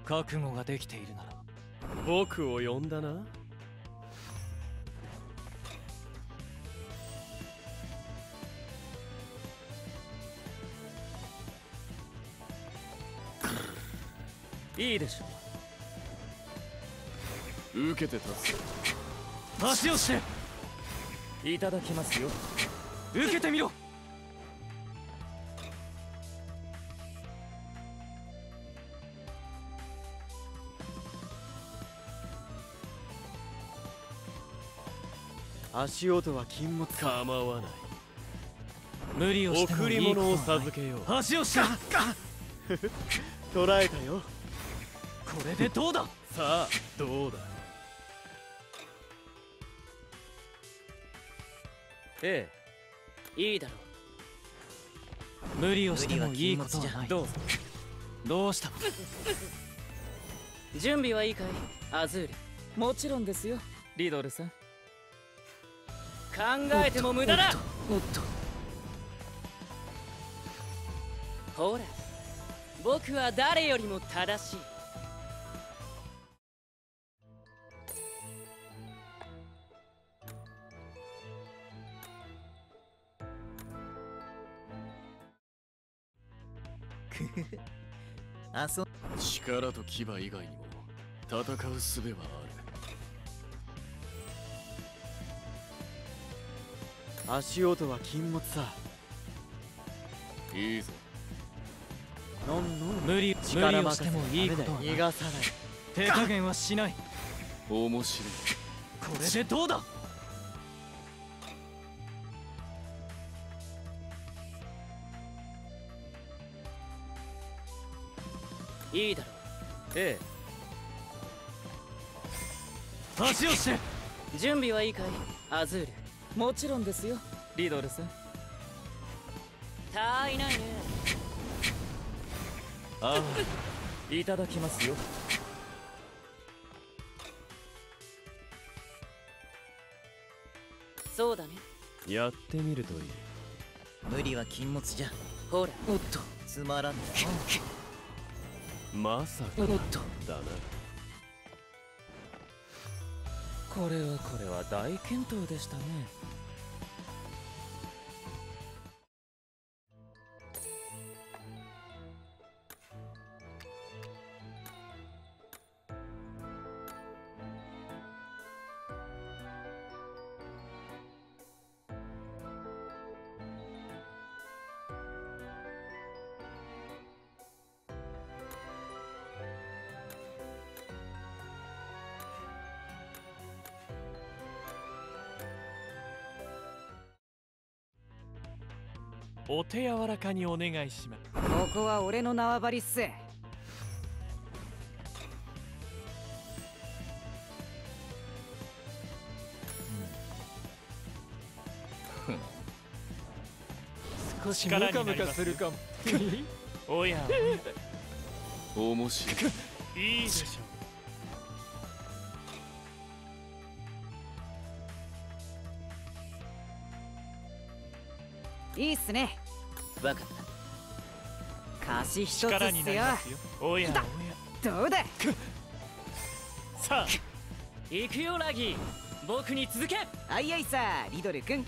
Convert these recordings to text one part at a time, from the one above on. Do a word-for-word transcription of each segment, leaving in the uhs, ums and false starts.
覚悟ができているなら僕を呼んだな。いいでしょう。受けて立つ。 足をしていただきますよ。 受けてみろ。 足音は禁物か。構わない。 無理をしてもいいことはない。 贈り物を授けよう。 足をして捕らえたよ。 これでどうだ。 さあどうだ。ええ、いいだろう。無理をしてもいいことはない。 どうぞ。 どうした。 準備はいいかいアズール。もちろんですよリドルさん。考えても無駄だ。 おっとほら僕は誰よりも正しい。 あそ力と牙以外にも戦う術はある。足音は禁物さ。いいぞ。 のんのん無理無理をしてもいいことはない。 逃がさない。 手加減はしない。 面白い。 これでどうだ。 いいだろう。 ええ。足をして準備はいいかいアズール。もちろんですよリドルさん。たーいないね。 ああ、いただきますよ。 そうだね。 やってみるといい。 無理は禁物じゃ。 ほらおっとつまらんだ。 まさかおっとだな。 これはこれは大健闘でしたね。 お手柔らかにお願いします。 ここは俺の縄張りっす。 少しムカムカするかも。 おや面白い。いいでしょ。 いいっすね。わかった。貸し一つっすよ。 力になりますよ。おやおやどうだ。 さあ行くよラギー。僕に続け。あいあいさリドル君。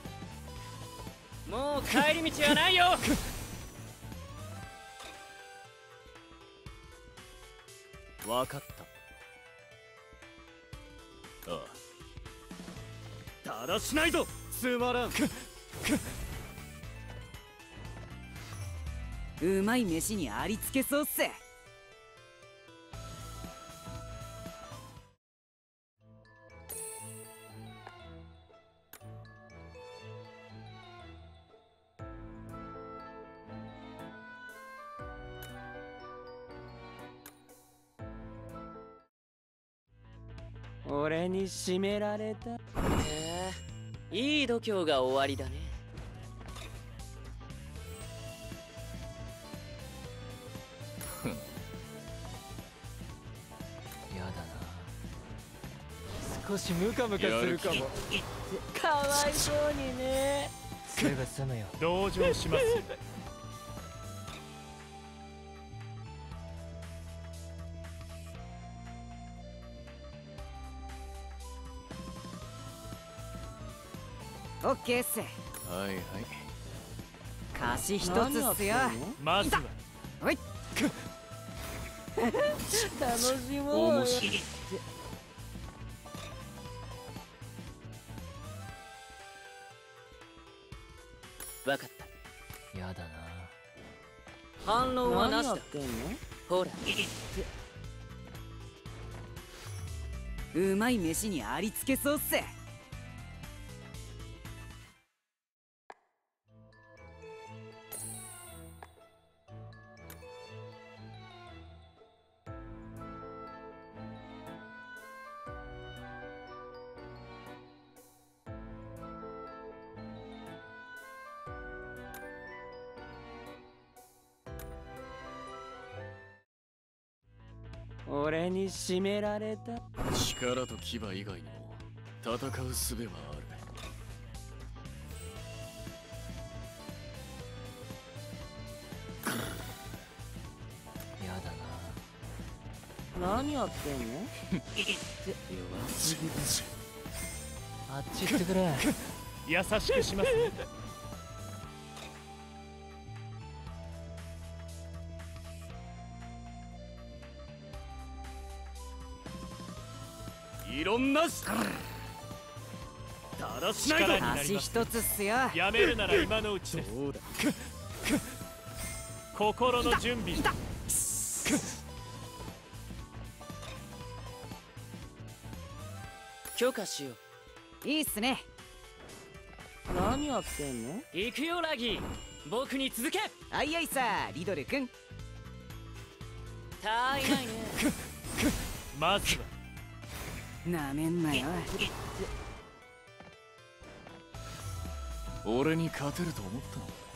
もう帰り道はないよ。 わかった。ああ、だらしないぞ。つまらん。 うまい飯にありつけそうっす。 俺に締められた。 へえ、いい度胸が終わりだね。 やだな。少しムカムカするかも。 かわいそうにね。 すぐ済むよ。 同情しますよ。 オッケーっす。 はいはい。 貸し一つっすよ。 まずはおい楽しもうよ。 面白い。 わかった。 やだな。 反論はなしだ。 何やってんの？ ほらうまい飯にありつけそうっす。 俺に締められた。 力と牙以外にも戦う術はある。 やだな。何やってんの？ 弱すぎる。 あっち行ってくれ。優しくしますね。 いろんなしだらしないぞ。 貸し一つっすよ。 やめるなら今のうちです。 そうだ。 心の準備。 許可しよう。 いいっすね。 何やってんの？ 行くよラギー。僕に続け。 あいあいさリドル君。 たいないね。 まずはなめんなよ。 俺に勝てると思ったのか。